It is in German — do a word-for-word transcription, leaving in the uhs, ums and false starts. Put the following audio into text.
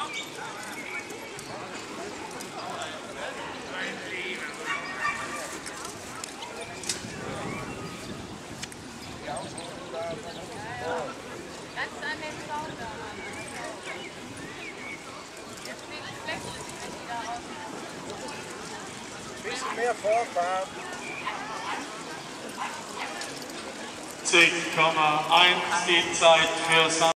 Ganz an den Zaun da. Jetzt fliegt die Fläche wieder raus. Ein bisschen mehr vorfahren. zehn Komma eins die Zeit für San